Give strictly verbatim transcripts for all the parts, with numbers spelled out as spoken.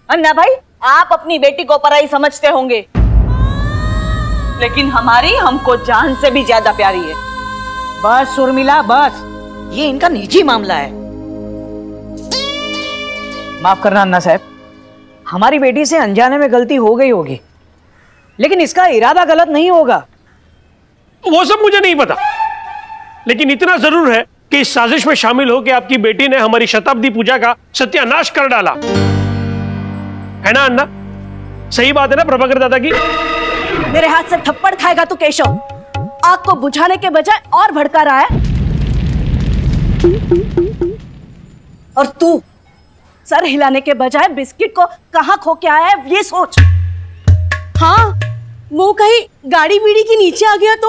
अन्ना भाई, आप अपनी बेटी को पराई समझते होंगे, लेकिन हमारी हमको जान से भी ज्यादा प्यारी है। बस उर्मिला बस, ये इनका निजी मामला है। माफ करना अन्ना साहब, हमारी बेटी से अनजाने में गलती हो गई होगी, लेकिन इसका इरादा गलत नहीं होगा। वो सब मुझे नहीं पता, लेकिन इतना जरूर है कि इस साजिश में शामिल हो कि आपकी बेटी ने हमारी शताब्दी पूजा का सत्यानाश कर डाला है ना अन्ना? सही बात है ना प्रभाकर दादा की? मेरे हाथ से थप्पड़ खाएगा तू केशव। आग को बुझाने के बजाय और भड़का रहा है। और तू सर हिलाने के बजाय बिस्किट को कहां खो के आया है ये सोच। हाँ, वो कहीं गाड़ी बीड़ी के नीचे आ गया तो?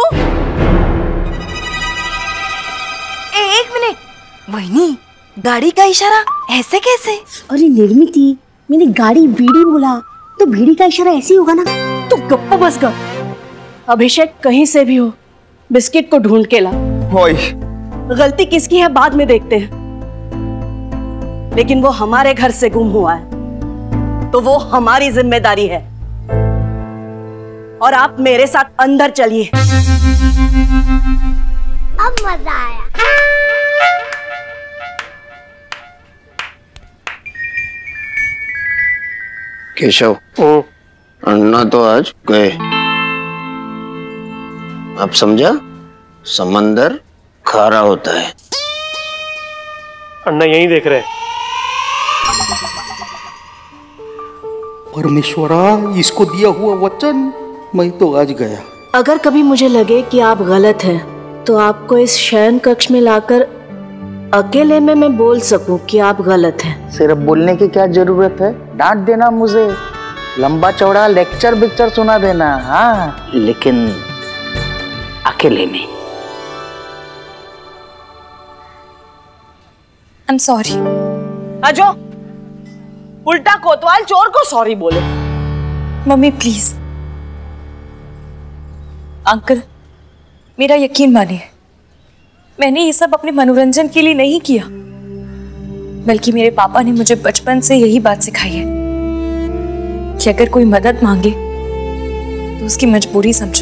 ए, एक मिनट, वही गाड़ी का इशारा ऐसे कैसे? अरे निर्मिति, मैंने गाड़ी बीड़ी बोला तो बीड़ी का इशारा ऐसे ही होगा ना। तू गप्प बस कर। अभिषेक कहीं से भी हो, बिस्किट को ढूंढ के ला। गलती किसकी है बाद में देखते हैं, लेकिन वो हमारे घर से गुम हुआ है तो वो हमारी जिम्मेदारी है। और आप मेरे साथ अंदर चलिए। अब मजा आया। केशव, अन्ना तो आज गए। अब समझा, समंदर खारा होता है। अन्ना यहीं देख रहे हैं। परमेश्वरा, इसको दिया हुआ वचन मैं तो आज गया। अगर कभी मुझे लगे कि आप गलत हैं, तो आपको इस शयन कक्ष में लाकर अकेले में मैं बोल सकूं कि आप गलत हैं। सिर्फ बोलने की क्या जरूरत है? डांट देना मुझे, लंबा चौड़ा लेक्चर बिक्चर सुना देना। हाँ, लेकिन अकेले में। I am sorry. अजो, उल्टा कोतवाल चोर को सॉरी बोले। Mummy please. अंकल, मेरा यकीन मानिए, मैंने ये सब अपने मनोरंजन के लिए नहीं किया, बल्कि मेरे पापा ने मुझे बचपन से यही बात सिखाई है कि अगर कोई मदद मांगे तो उसकी मजबूरी समझो,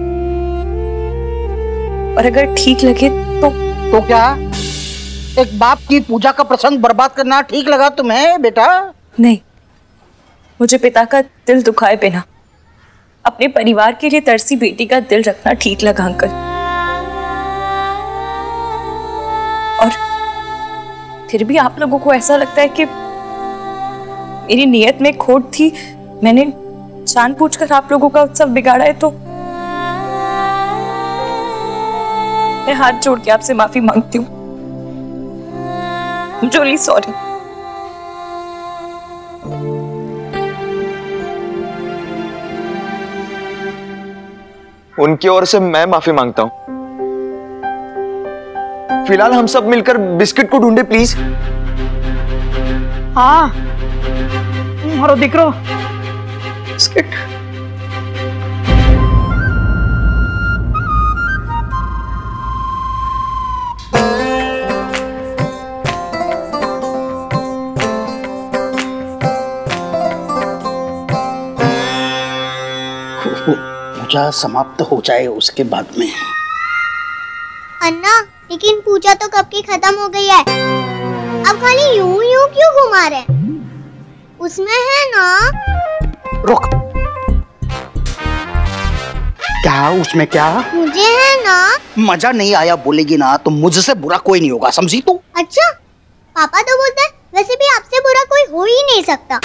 और अगर ठीक लगे तो तो क्या एक बाप की पूजा का प्रसंग बर्बाद करना ठीक लगा तुम्हें बेटा? नहीं, मुझे पिता का दिल दुखाए बिना अपने परिवार के लिए तरसी बेटी का दिल रखना ठीक लगा अंकल। और फिर भी आप लोगों को ऐसा लगता है कि मेरी नियत में खोट थी, मैंने जानबूझकर आप लोगों का उत्सव बिगाड़ा है, तो मैं हाथ जोड़ के आपसे माफी मांगती हूँ। I'm really sorry. उनकी ओर से मैं माफी मांगता हूं। फिलहाल हम सब मिलकर बिस्किट को ढूंढे प्लीज। हाँ, मारो दिकरो बिस्किट। पूजा समाप्त हो जाए उसके बाद में। अन्ना, लेकिन पूजा तो कब की खत्म हो गई है। अब खाली यूं यूं क्यों घुमा रहे? उसमें है ना। रुक, क्या उसमें क्या? मुझे है ना। मजा नहीं आया बोलेगी ना तो मुझसे बुरा कोई नहीं होगा, समझी तू? अच्छा, पापा तो बोलते हैं वैसे भी आपसे बुरा कोई हो ही नहीं सकता।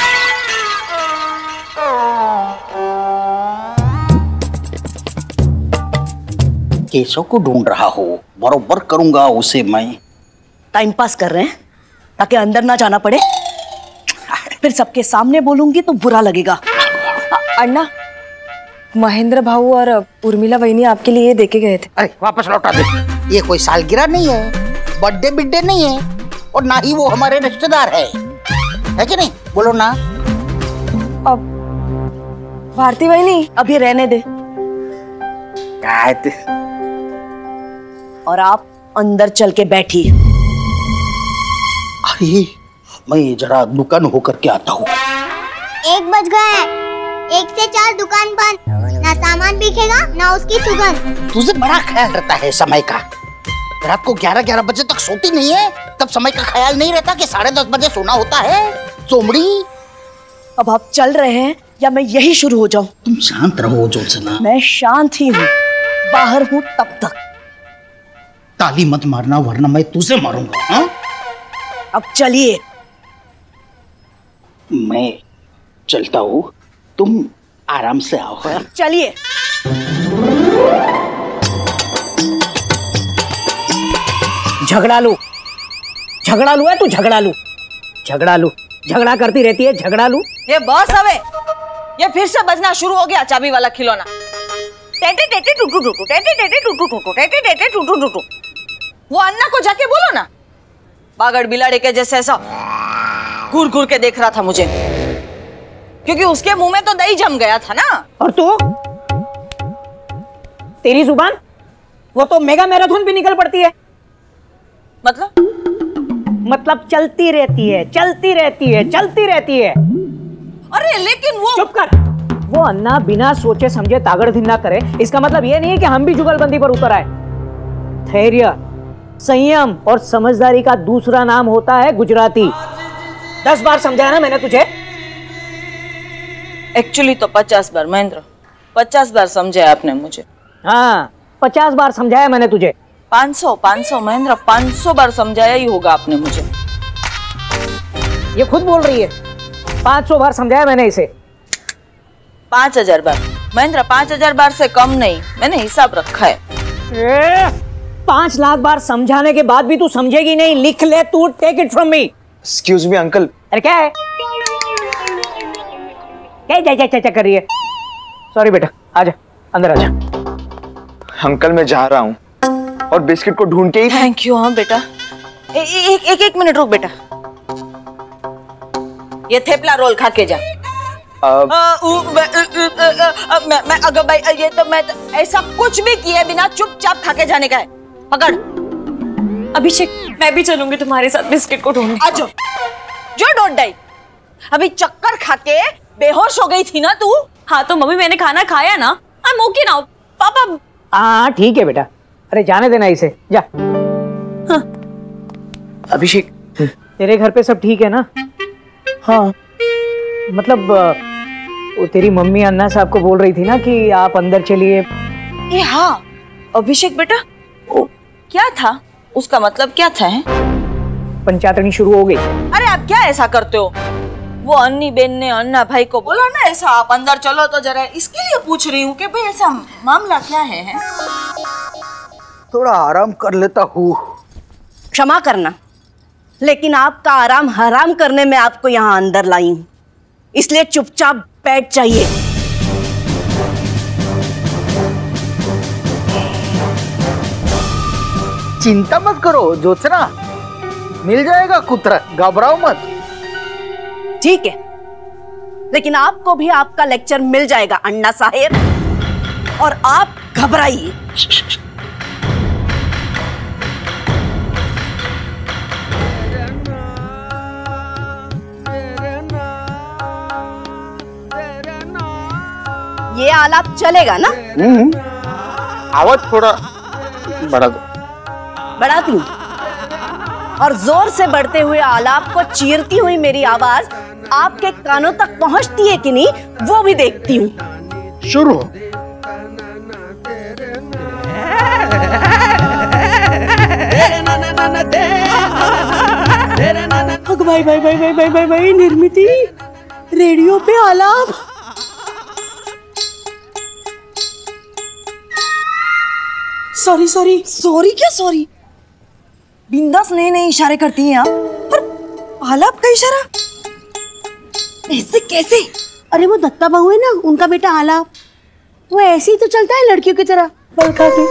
केशव को ढूंढ रहा हो, बरोबर करूंगा उसे मैं। टाइम पास कर रहे हैं ताकि अंदर ना जाना पड़े, फिर सबके सामने बोलूंगी तो बुरा लगेगा। अन्ना, महेंद्र भाऊ और उर्मिला वहीनी आपके लिए ये देके गए थे। अरे वापस लौटा दे। ये कोई सालगिरह नहीं है, बर्थडे बिड्डे नहीं है, और ना ही वो हमारे रिश्तेदार है, है कि नहीं? बोलो ना। अब भारती वहीनी अभी रहने दे। और आप अंदर चल के बैठिए। अरे मैं जरा दुकान होकर के आता हूँ। एक बज गया है। एक से चार दुकान बंद, ना सामान बिकेगा ना उसकी सुगंध। तुझे बड़ा ख्याल रहता है समय का। रात को ग्यारह ग्यारह बजे तक सोती नहीं है, तब समय का ख्याल नहीं रहता कि साढ़े दस बजे सोना होता है। चोमड़ी, अब आप चल रहे हैं या मैं यही शुरू हो जाऊं? तुम शांत रहो ज्योत्सना। मैं शांत ही हूँ, बाहर हूँ तब तक। ताली मत मारना वरना मैं तुझे मारूंगा। हाँ? अब चलिए। मैं चलता हूँ, तुम आराम से आओ। हाँ? चलिए। झगड़ालू, झगड़ालू है तू, झगड़ालू, झगड़ालू, झगड़ा करती रहती है, झगड़ालू। ये बस हवे, ये फिर से बजना शुरू हो गया चाबी वाला खिलौना। टेटे टेटे टुटू टुटू, टेटे टेटे टुटू टुटू, टेटे टेटे टुटू टुटू। वो अन्ना को जाके बोलो ना, बागड़ बिलाड़े के जैसे ऐसा घूर घूर के देख रहा था मुझे, क्योंकि उसके मुंह में तो दही जम गया था ना। और तू, तेरी जुबान, वो तो मेगा मैराथन भी निकल पड़ती है। मतलब मतलब चलती रहती है, चलती रहती है, चलती रहती है। अरे लेकिन वो चुप कर। वो अन्ना बिना सोचे समझे तागड़धीन ना करे, इसका मतलब ये नहीं है कि हम भी जुगलबंदी पर उतर आए। धैर्य, संयम और समझदारी का दूसरा नाम होता है गुजराती। दस बार समझाया ना मैंने तुझे। एक्चुअली तो पचास बार महेंद्र, पचास बार समझाया आपने मुझे। हाँ, पचास बार समझाया मैंने तुझे। पाँच सौ, पाँच सौ महेंद्र, पाँच सौ बार समझाया ही होगा आपने मुझे। ये खुद बोल रही है, पाँच सौ बार समझाया मैंने इसे। पाँच हजार बार महेंद्र, पाँच हजार बार से कम नहीं, मैंने हिसाब रखा है। ए, पांच लाख बार समझाने के बाद भी तू समझेगी नहीं। लिख ले तू, take it from me. Excuse me uncle. अरे क्या है, क्या जा, जा, जा, जा कर रही है? सॉरी बेटा, आजा अंदर आजा। अंकल मैं जा रहा हूँ और बिस्किट को ढूंढ के ही। Thank you. हाँ बेटा, ए, ए, एक एक एक मिनट रुक बेटा, ये थेपला रोल खा के जा। अब आ, उ, ब, उ, उ, उ, उ, मैं, मैं अगर भाई ये तो मैं ऐसा कुछ भी किए बिना चुपचाप खा के जाने का है। पकड़। अभिषेक, मैं भी चलूंगी तुम्हारे साथ बिस्किट को ढूंढने। आजो, जो डोंट डाई। अभी चक्कर खा के बेहोश हो गई थी ना तू। हाँ तो मम्मी मैंने खाना खाया ना, आई एम ओके नाउ। पापा। हाँ ठीक है बेटा, अरे जाने देना इसे, जा। हाँ। अभिषेक, तेरे घर पे सब ठीक है ना? हाँ। मतलब वो तेरी मम्मी अन्ना साहब को बोल रही थी ना कि आप अंदर चलिए। ये हाँ अभिषेक बेटा, क्या था उसका मतलब, क्या था है? पंचायतनी शुरू हो गई। अरे आप क्या ऐसा करते हो? वो अन्नी बेन ने अन्ना भाई को बोला ना ऐसा, आप अंदर चलो तो जरा, इसके लिए पूछ रही हूँ कि भाई ऐसा मामला क्या है, है? थोड़ा आराम कर लेता हूँ। क्षमा करना, लेकिन आपका आराम हराम करने में आपको यहाँ अंदर लाई हूँ, इसलिए चुपचाप बैठ जाइए। चिंता मत करो ज्योत्सना, मिल जाएगा कुतरा, घबराओ मत। ठीक है, लेकिन आपको भी आपका लेक्चर मिल जाएगा अन्ना साहेब, और आप घबराइए। ये आलाप चलेगा ना? हम्म, आवाज थोड़ा बढ़ा दो। बढ़ा दूं? और जोर से बढ़ते हुए आलाप को चीरती हुई मेरी आवाज आपके कानों तक पहुंचती है कि नहीं, वो भी देखती हूँ। शुरू। भाई भाई भाई भाई भाई भाई भाई निर्मिति, रेडियो पे आलाप। सॉरी सॉरी सॉरी क्या सॉरी? बिंदास नए नए इशारे करती हैं आप, पर आलाप का इशारा ऐसे कैसे? अरे वो दत्ता बहू है ना, उनका बेटा आलाप, वो ऐसे ही तो चलता है लड़कियों की तरह, बल खा के।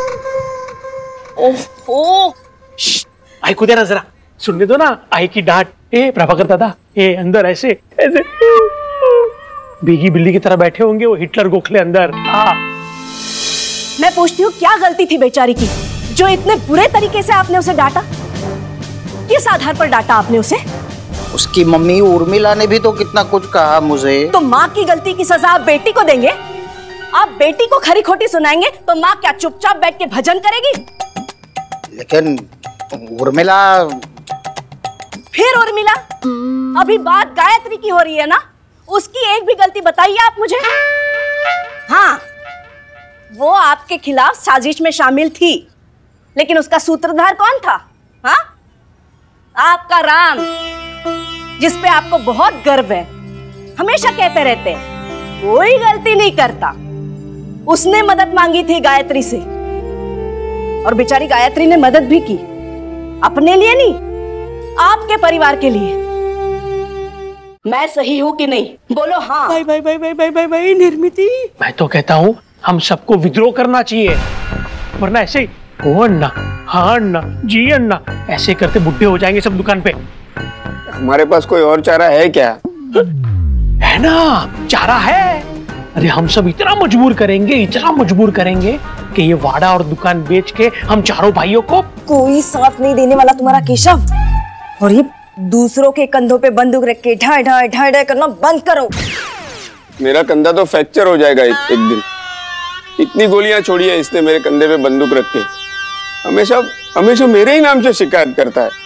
ओह, आई को देना जरा, सुनने दो ना। आई की डांट। ए प्रभाकर दादा, ए अंदर ऐसे ऐसे भीगी बिल्ली की तरह बैठे होंगे वो हिटलर गोखले अंदर। हाँ, मैं पूछती हूँ क्या गलती थी बेचारी की, जो इतने बुरे तरीके से आपने उसे डांटा? किस आधार पर डांटा आपने उसे? उसकी मम्मी उर्मिला ने भी तो कितना कुछ कहा मुझे। तो माँ की गलती की सजा आप बेटी को देंगे? आप बेटी को खरी खोटी सुनाएंगे तो माँ क्या चुपचाप बैठ के भजन करेगी? लेकिन उर्मिला। फिर उर्मिला? अभी बात गायत्री की हो रही है ना, उसकी एक भी गलती बताइए आप मुझे। हाँ, वो आपके खिलाफ साजिश में शामिल थी, लेकिन उसका सूत्रधार कौन था? हाँ, आपका राम, जिस पे आपको बहुत गर्व है। हमेशा कहते रहते हैं कोई गलती नहीं करता। उसने मदद मांगी थी गायत्री से, और बेचारी गायत्री ने मदद भी की, अपने लिए नहीं, आपके परिवार के लिए। मैं सही हूँ कि नहीं? बोलो हाँ। भाई भाई भाई भाई भाई भाई भाई निर्मिति, मैं तो कहता हूँ हम सबको विद्रोह करना चाहिए, वरना ऐसे हो अन्ना, हाँ अन्ना, जी अन्ना ऐसे करते बुढ़े हो जाएंगे सब दुकान पे। हमारे पास कोई और चारा है क्या? है ना, चारा है। अरे हम सब इतना मजबूर करेंगे, इतना मजबूर करेंगे कि ये वाड़ा और दुकान बेच के हम चारों भाइयों को। कोई साथ नहीं देने वाला तुम्हारा केशव, और ये दूसरों के कंधों पे बंदूक रख के ढाई ढाई ढाई ढाई करना बंद करो। मेरा कंधा तो फ्रैक्चर हो जाएगा एक, एक दिन। इतनी गोलियां छोड़ी है इसने मेरे कंधे पे बंदूक रख के। हमेशा हमेशा मेरे ही नाम से शिकायत करता है।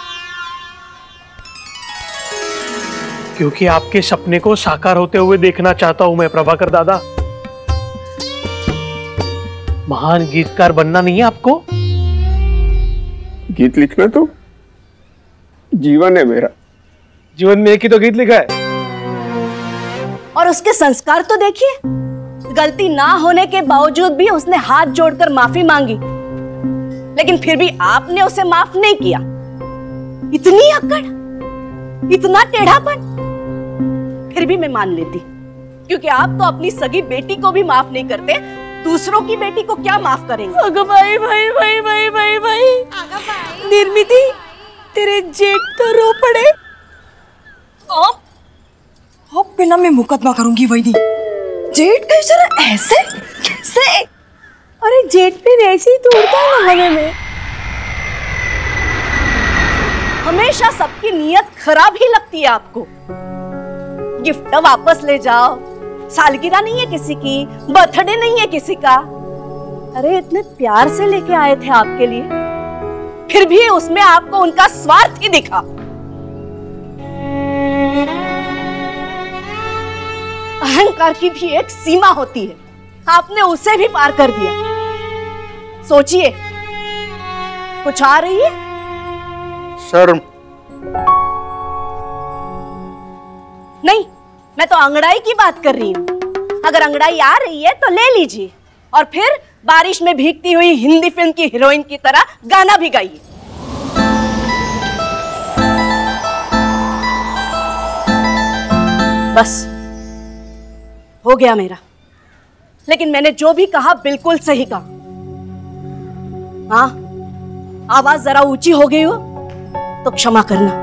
क्योंकि आपके सपने को साकार होते हुए देखना चाहता हूं मैं प्रभाकर दादा। महान गीतकार बनना नहीं है आपको? गीत लिखना तो जीवन है मेरा। जीवन में एक ही तो गीत लिखा है। और उसके संस्कार तो देखिए, गलती ना होने के बावजूद भी उसने हाथ जोड़कर माफी मांगी, लेकिन फिर भी आपने उसे माफ नहीं किया। इतनी अकड़, इतना टेढ़ापन। फिर भी मैं मान लेती, क्योंकि आप तो अपनी सगी बेटी को भी माफ नहीं करते, दूसरों की बेटी को क्या माफ करेंगे? अगं भाई भाई भाई भाई भाई भाई निर्मिति, तेरे जेठ तो रो पड़े। आप आप बिना मैं मुकदमा करूंगी वही। जेठ का इशारा ऐसे कैसे? अरे जेठ फिर ऐसे ही तो उड़ता है ना हवा में। हमेशा सबकी नियत खराब ही लगती है आपको। गिफ्ट वापस ले जाओ, सालगिरह नहीं है किसी की, बर्थडे नहीं है किसी का। अरे इतने प्यार से लेके आए थे आपके लिए, फिर भी उसमें आपको उनका स्वार्थ ही दिखा। अहंकार की भी एक सीमा होती है, आपने उसे भी पार कर दिया। सोचिए, कुछ आ रही है? शर्म नहीं, मैं तो अंगड़ाई की बात कर रही हूँ। अगर अंगड़ाई आ रही है तो ले लीजिए, और फिर बारिश में भीगती हुई हिंदी फिल्म की हीरोइन की तरह गाना भी गाइए। बस हो गया मेरा। लेकिन मैंने जो भी कहा बिल्कुल सही कहा। हाँ, आवाज जरा ऊंची हो गई हो तो क्षमा करना।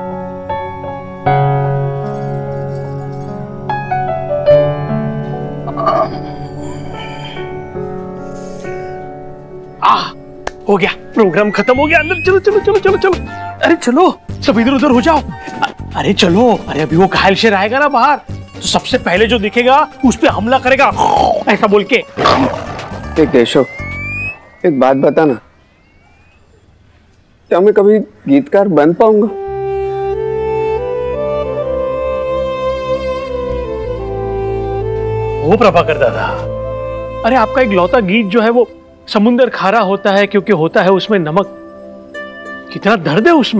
आ, हो गया, प्रोग्राम खत्म हो गया। अंदर चलो चलो चलो चलो चलो। अरे चलो, सब इधर उधर हो जाओ। अरे चलो, अरे अभी वो घायल शेर आएगा ना बाहर, तो सबसे पहले जो दिखेगा उस पे हमला करेगा, ऐसा बोल के। एक केशव, एक बात बता ना, क्या मैं कभी गीतकार बन पाऊंगा? वो प्रभाकर दादा, अरे आपका एक लौता गीत जो है वो समुंदर खारा होता है क्योंकि होता है उसमें नमक। कितना दर्द है उसमें।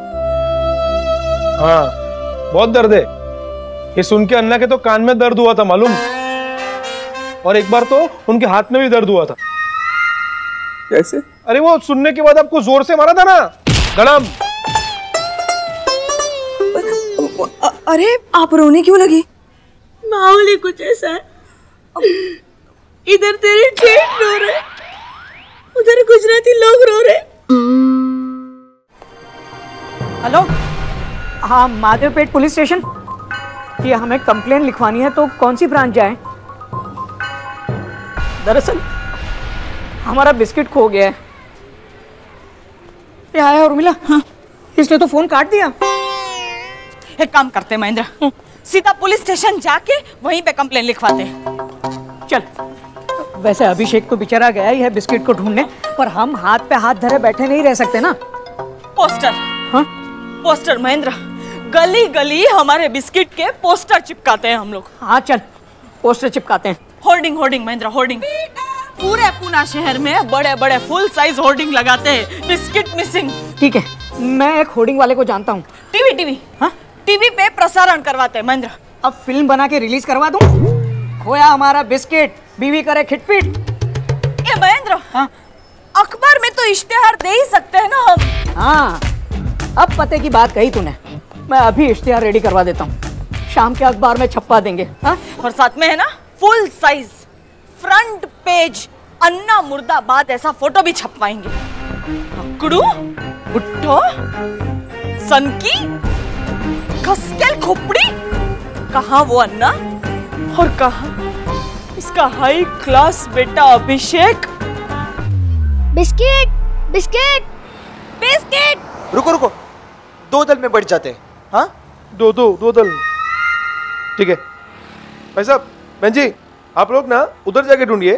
हाँ, बहुत दर्द है। ये सुन के अन्ना के तो कान में दर्द हुआ था मालूम, और एक बार तो उनके हाथ में भी दर्द हुआ था। कैसे? अरे वो सुनने के बाद आपको जोर से मारा था ना, धड़म। अरे आप रोने क्यों लगी? माहौल ही कुछ ऐसा है। इधर तेरे जेठ रो रहे, उधर गुजराती लोग रो रहे। हेलो, हाँ माधवपेट पुलिस स्टेशन। ये हमें कंप्लेन लिखवानी है, तो कौन सी ब्रांच जाए? दरअसल हमारा बिस्किट खो गया है। ये आया उर्मिला। हाँ, इसने तो फोन काट दिया। एक काम करते हैं महेंद्र, सीधा पुलिस स्टेशन जाके वहीं पे कंप्लेन लिखवाते हैं। चल। वैसे अभिषेक तो बेचारा गया ही है बिस्किट को ढूंढने, पर हम हाथ पे हाथ धरे बैठे नहीं रह सकते ना। पोस्टर। हाँ? पोस्टर महेंद्र, गली गली हमारे बिस्किट के पोस्टर चिपकाते हैं हम लोग। हाँ चल, पोस्टर चिपकाते हैं। Hoarding hoarding Mahendra, hoarding. पूरे पुणे शहर में बड़े बड़े फुल साइज होर्डिंग लगाते हैं, बिस्किट मिसिंग। ठीक है, मैं एक होर्डिंग वाले को जानता हूँ। टीवी टीवी हाँ टीवी पे प्रसारण करवाते हैं महेंद्र। अब फिल्म बना के रिलीज करवा दूं? खोया हमारा बिस्किट, बीवी करे खिटपिट। ये महेंद्र, हाँ? अखबार में तो इश्तेहार दे ही सकते हैं ना हम। हाँ, अब पते की बात कही तूने। मैं अभी इश्तेहार रेडी करवा देता हूँ, शाम के अखबार में छपवा देंगे। हाँ? और साथ में है ना full size front page Anna मुर्दाबाद ऐसा फोटो भी छपवाएंगे। अकड़ू, बुट्ठो, सनकी, खसकेल खोपड़ी, कहाँ वो अन्ना और कहाँ इसका हाई क्लास बेटा अभिषेक। Biscuit biscuit biscuit. रुको रुको, दो दल में बढ़ जाते हैं। हाँ, दो दो दो दल। ठीक है भाई साहब, बहन जी आप लोग ना उधर जाके ढूंढिए,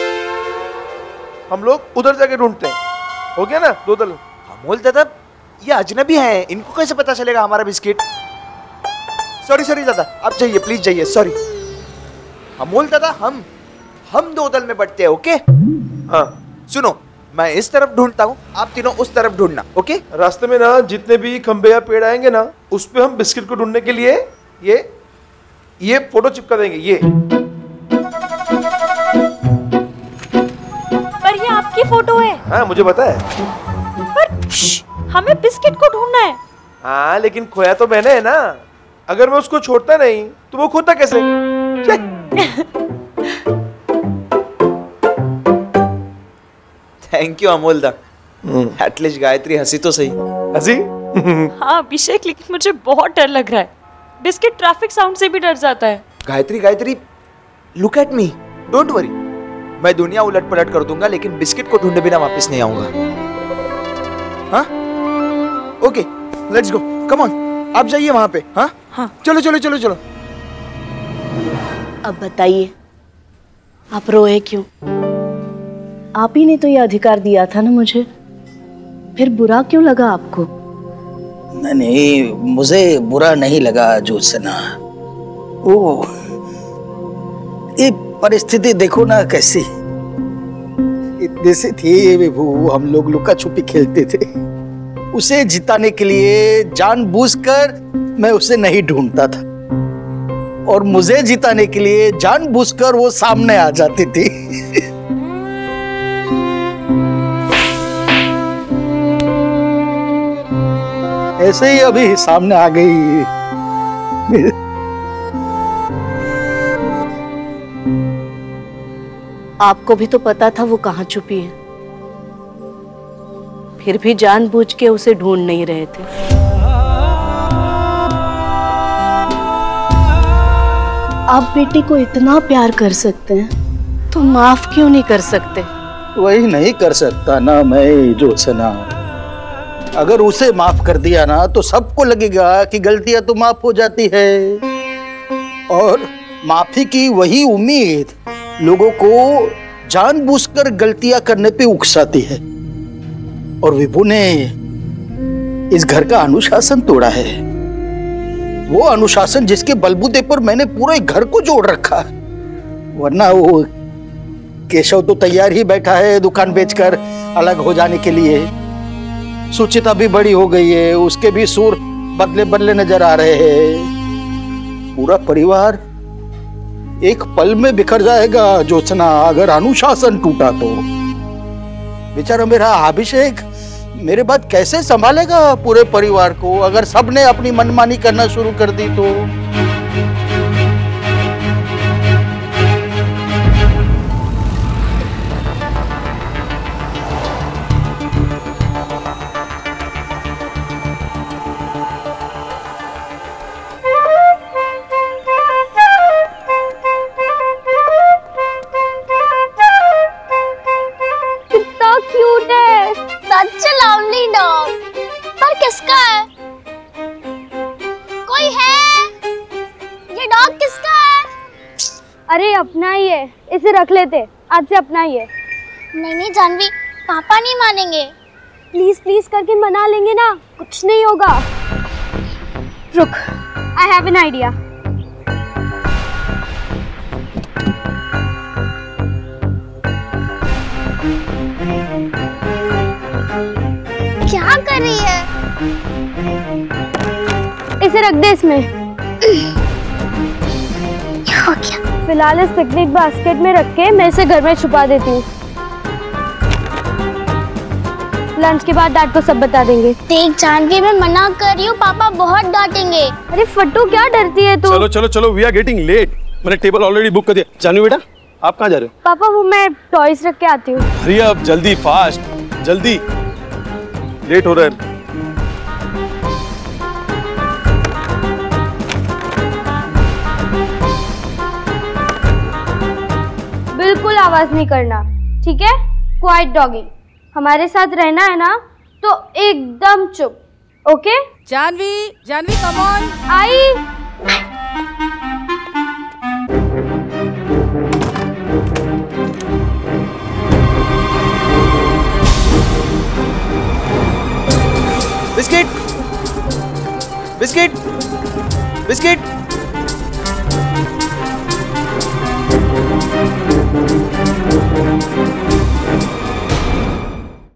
हम लोग उधर जाके ढूंढते हैं। हो गया ना, दो दल। अमोल दादा, ये अजनबी है, इनको कैसे पता चलेगा हमारा बिस्किट? सॉरी सॉरी दादा, आप जाइए प्लीज जाइए, सॉरी। अमोल दादा, हम हम दो दल में बढ़ते हैं, ओके? हाँ सुनो, मैं इस तरफ ढूंढता हूँ, आप तीनों उस तरफ ढूंढना, ओके? रास्ते में ना जितने भी खंबे या पेड़ आएंगे ना, उस पे हम बिस्किट को ढूंढने के लिए ये ये फोटो चिपका देंगे। ये पर ये आपकी फोटो है। हाँ मुझे पता है, पर हमें बिस्किट को ढूंढना है। हाँ लेकिन खोया तो मैंने है ना, अगर मैं उसको छोड़ता नहीं तो वो खोता कैसे? थैंक यू अमोल दा, एटलीस्ट गायत्री हंसी तो सही। हंसी? हाँ अभिषेक, लेकिन मुझे बहुत डर लग रहा है। बिस्किट ट्रैफिक साउंड से भी डर जाता है। Gayatri Gayatri, look at me, don't worry, मैं दुनिया उलट पलट कर दूंगा लेकिन बिस्किट को ढूंढे बिना वापस नहीं आऊंगा। हाँ? Okay, let's go, come on, आप जाइए वहां पे। हाँ हाँ, चलो चलो चलो चलो। अब बताइए, आप रोए क्यों? आप ही ने तो ये अधिकार दिया था ना मुझे, फिर बुरा क्यों लगा आपको? नहीं नहीं, मुझे बुरा नहीं लगा ज्योत्सना। ओ, ये परिस्थिति देखो ना कैसी। इतने से थी विभू, हम लोग लुका छुपी खेलते थे, उसे जिताने के लिए जानबूझकर मैं उसे नहीं ढूंढता था, और मुझे जिताने के लिए जानबूझकर वो सामने आ जाती थी। ऐसे ही अभी सामने आ गई। आपको भी तो पता था वो कहाँ छुपी है, फिर भी जानबूझ के उसे ढूंढ नहीं रहे थे। आप बेटे को इतना प्यार कर सकते हैं तो माफ क्यों नहीं कर सकते? वही नहीं कर सकता ना मैं ज्योत्सना। अगर उसे माफ कर दिया ना तो सबको लगेगा कि गलतियां तो माफ हो जाती है, और माफी की वही उम्मीद लोगों को जानबूझकर गलतियां करने पे उकसाती है। और विभू ने इस घर का अनुशासन तोड़ा है, वो अनुशासन जिसके बलबूते पर मैंने पूरे घर को जोड़ रखा। वरना वो केशव तो तैयार ही बैठा है दुकान बेचकर अलग हो जाने के लिए। सुचिता भी बड़ी हो गई है, उसके भी सुर बदले बदले नजर आ रहे हैं। पूरा परिवार एक पल में बिखर जाएगा ज्योत्सना, अगर अनुशासन टूटा तो। बेचारा मेरा अभिषेक मेरे बाद कैसे संभालेगा पूरे परिवार को, अगर सबने अपनी मनमानी करना शुरू कर दी तो। अरे अपना ही है, इसे रख लेते, आज से अपना ही है। नहीं नहीं जानवी, पापा नहीं मानेंगे। प्लीज प्लीज करके मना लेंगे ना, कुछ नहीं होगा। रुक, आई हैव एन आइडिया। क्या कर रही है? इसे रख दे इसमें। क्या हो गया? फिलहाल इस पिकनिक बास्केट में रख के मैं इसे घर में छुपा देती हूँ। लंच के बाद डैड को सब बता देंगे। देख जानवी, मैं मना कर रही हूँ, पापा बहुत डांटेंगे। अरे फट्टू, क्या डरती है तू? चलो चलो चलो, वी आर गेटिंग लेट। मैंने टेबल ऑलरेडी बुक कर दिया। जानवी बेटा, आप कहाँ जा रहे हो? पापा वो मैं टॉयज रख के आती हूँ। अरे अब जल्दी, फास्ट, जल्दी, लेट हो रहा है। बिल्कुल आवाज नहीं करना, ठीक है? Quiet doggy. हमारे साथ रहना है ना तो एकदम चुप, okay? Janhvi, Janhvi come on. आई। Biscuit, biscuit, biscuit.